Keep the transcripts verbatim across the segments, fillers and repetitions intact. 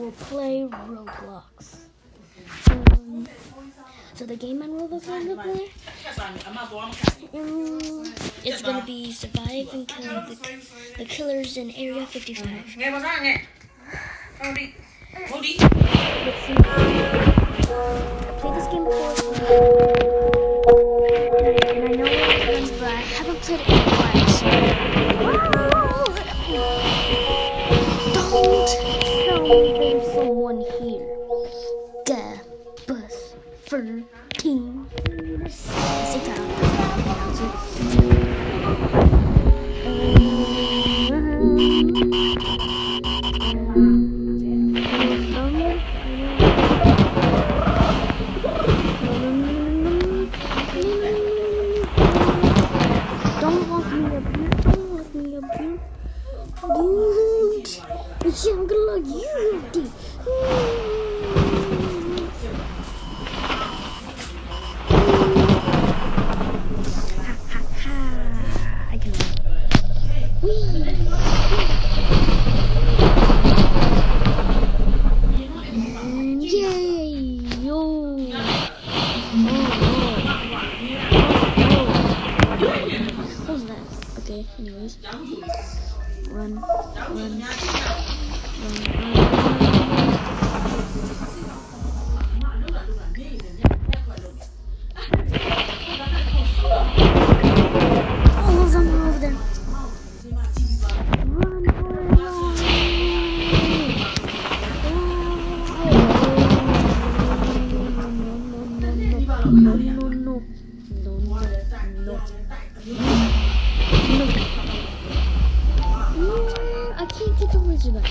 will play Roblox. Um, so the game on Roblox I'm gonna play, um, it's gonna be survive and kill the, the killers in Area fifty-five. Let's see. I played this game before, and I know what it is, but I haven't played it in a while. So, don't tell me there's someone here. Gah, bus, thirteen. Sit down. Don't lock me up here. Don't lock me up here. Dude. Yeah, I'm gonna lock you up, dude. Ha ha ha. I can. Whee. And yay. Yo. What was that? Okay, anyways. Run, run, run, run, run. All of them are over there. Run, run, run. No, no, no, no, no, no, no. I can't get the wizard back.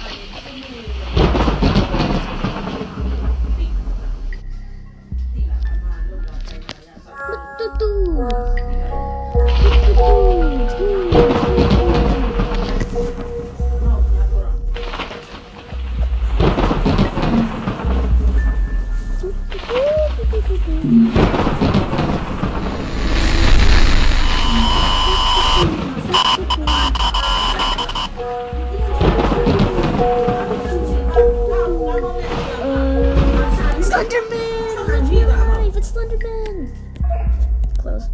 Slenderman! It's Slenderman! Close.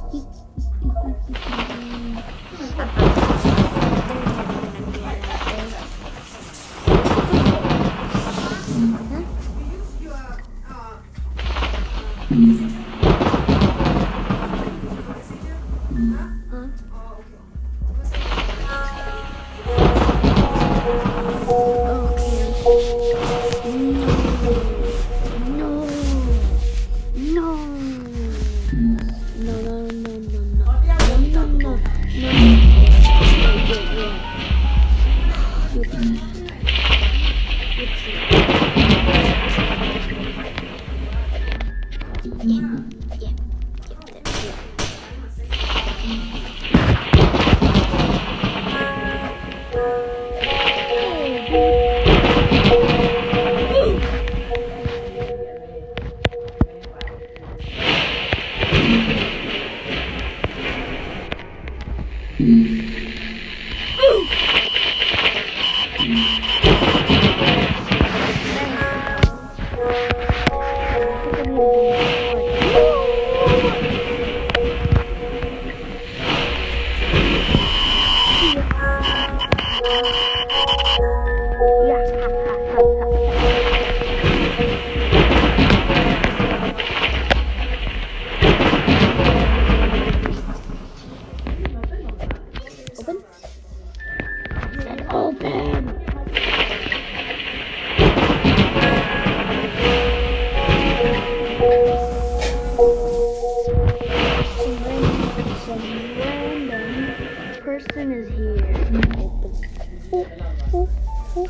Person is here. Open. Oh, oh, oh.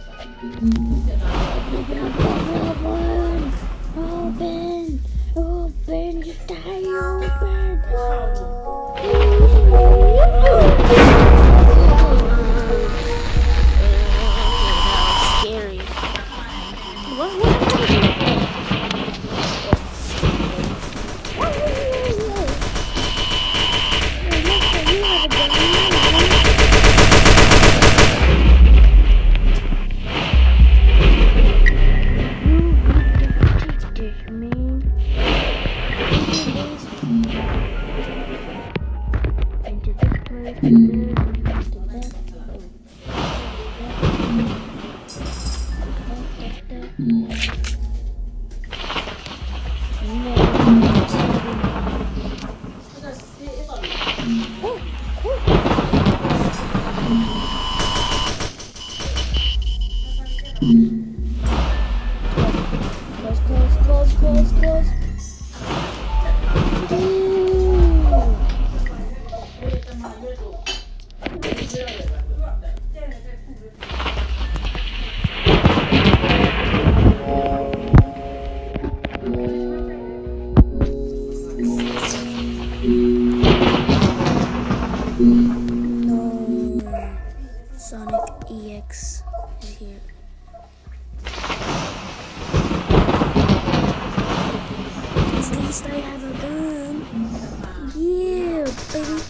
Open. Open. You die. Open. Scary. What? What? Close, close, close, close, close. Sonic E X is here. At least I have a gun. Yeah, baby.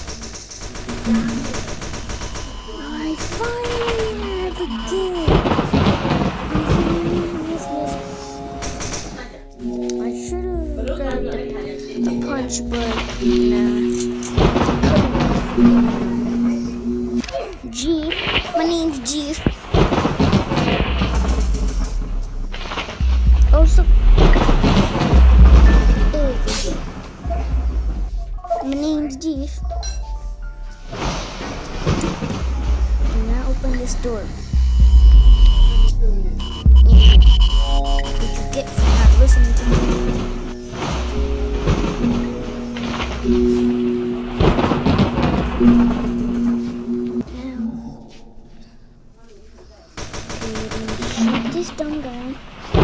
I finally have a gun. Yes, yes. I should have grabbed the, the punch, but nah. Jeep. My name's Jeep. Also, my name's Jeep. And now open this door. What you get for not listening to me? This dumb guy.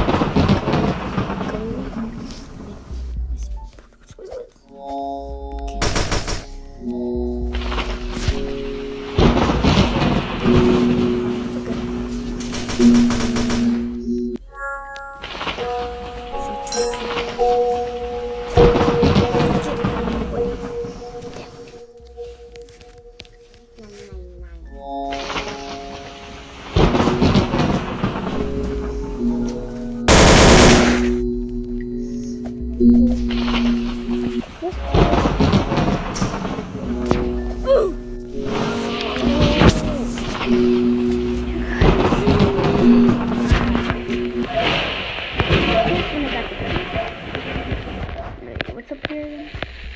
What's up here?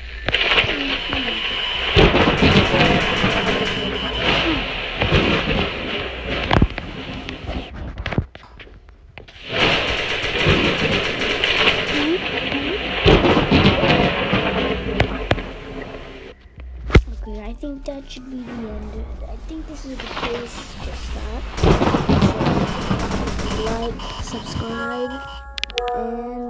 Okay, I think that should be the end. I think this is the place to stop. So, like, subscribe, and